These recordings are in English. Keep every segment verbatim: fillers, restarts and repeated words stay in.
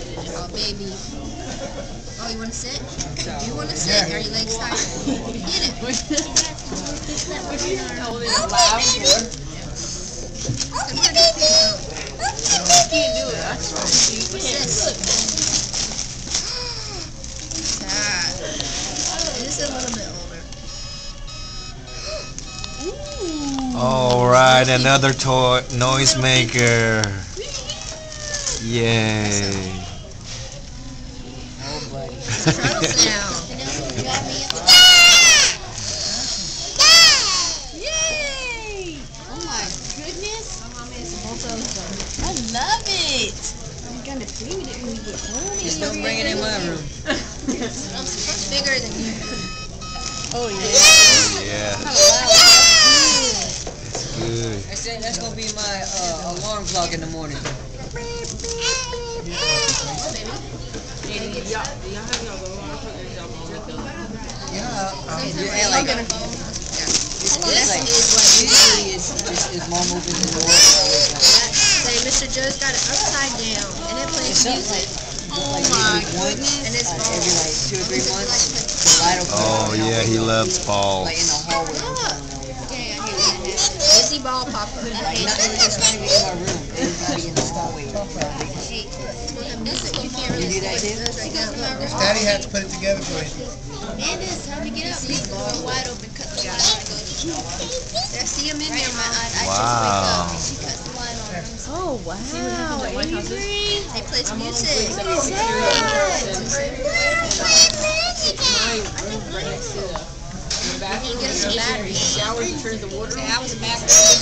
Oh, baby. Oh, you want to sit? You want to sit? Are your legs tired? Get it. Oh, baby. You can't do it. That's right. You can't. Sad. This is a little bit older. All right, another toy noisemaker. Yay! Oh, buddy. Turtle sound. Yay! Oh my goodness! I love it. I'm gonna feed it when we get home. Just don't bring it in my room. It's bigger than you. Oh yeah. Oh yeah. How loud. It's good. That's, it. That's gonna be my uh, alarm clock in the morning. Yeah, um, yeah, like, This like, is what usually is, is, is mom opens the door. say Mister Joe's got it upside down and it plays music. Oh like my goodness. And it's uh, every like two or three months, the light will come Oh on, yeah, he loves balls. like in the hallway. Busy ball popper. Like, not, it's not even in my room. It's not in the hallway. You can't really You do that too? If Daddy had to put it together for you. Amanda, it's time to get up. Leave the door wide open. Cut the light on. There, see him in Right there, in my Mom. eye. I Wow. just wake up and she cuts the light on. Oh wow. Avery. They play some music. What is that? You get some batteries. Showers and turns the water on. I was back.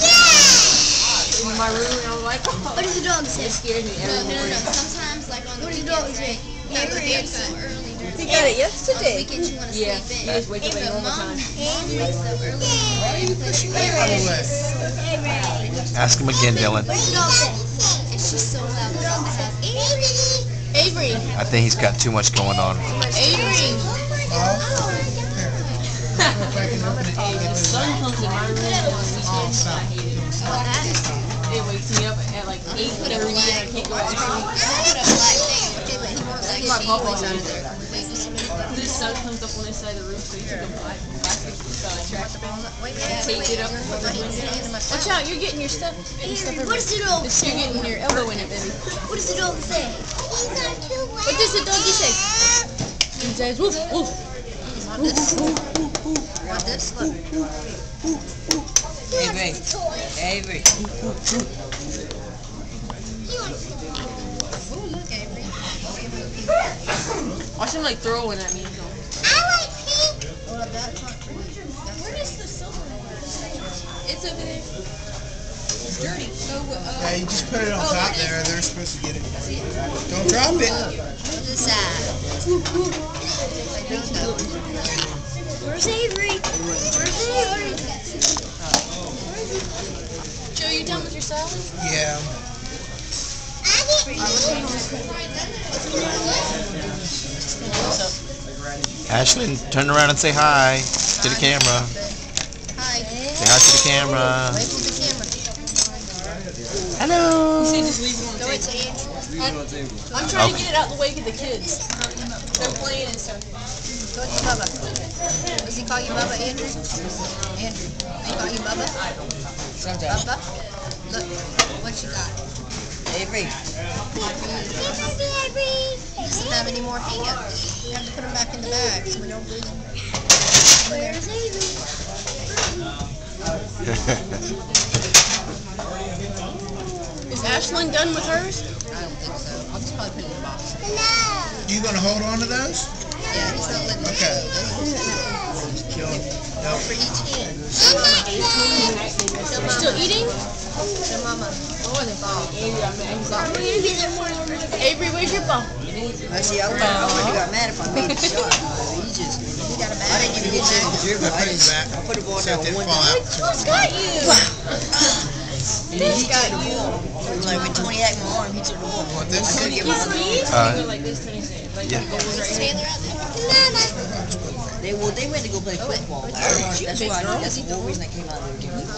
In my room, and I was like, oh. What does the dog say? It scared me No, every no, no, morning. no. Sometimes, like on the What does the weekends, dog say? right? Yeah, Avery. we're so early during the He got it day. On the yesterday. weekends, you want to Yeah, sleep he in. just wakes up Hey, at but normal Mom, time. Mom wakes up early. Why are you pushing me out of the way? Ask him again, Dillon. What does the dog say? And she's so loud. The dog says, Avery. Avery. I think he's got too much going on. Avery. Oh, if I can open it, Hey, the sun comes in my room on the weekends. I hate it. It wakes me up at like eight thirty and I can't go out to sleep. My papa's out of there. The sun comes up on this side of the room, so he took a black plastic uh, trash bag and taped it up. Watch out, you're getting your stuff. Your stuff What does the dog You're getting your elbow in it, baby. What does the dog say? What does the doggy say? He says, woof, woof. Want this? Want this? Look. Avery, Avery. Ooh, look, Avery. Watch him like throw one at me. So. Well, that's not true. Where does the silver one? It's over there. It's dirty. So, uh, yeah, you just put it on top there. They're supposed to get it. Don't drop it. What's this side? Where's Avery? Where's Avery? Joe, you done with your salad? Yeah. Ashlyn, turn around and say hi to the camera. Hi. Say hi to the camera. Wave to the camera. Hello. You say just leave it on the Go table. to Andrew. I'm trying Okay. to get it out the way for the kids. They're playing and stuff. Go to Bubba. Does he call you Bubba, Andrew? Andrew. He call you Bubba? Sometimes. Bubba? Look, what you got? Avery. Doesn't have any more hair. You have to put them back in the bag so we don't lose them. Where's Avery? Is Ashlyn done with hers? I don't think so. I'll just probably put it in the box. You gonna hold on to those? Yeah, he's still letting Okay. One for each hand. You're still eating? Show Mama. Oh, they fall. Avery, where's your ball? I see, I wouldn't have got mad if I made the shot. He just, He got a I bag. didn't even get you to dribble. I just, I put the ball So down it didn't one fall time. out. Who's got you? And then he took the ball. It was like when Tony had my arm, he took the ball. Want I this? couldn't get my arm. Uh, Like this, Tony said. Like, yeah. Is Taylor out there? They, well, they went to go play football. That's why, that's the whole reason I came out there.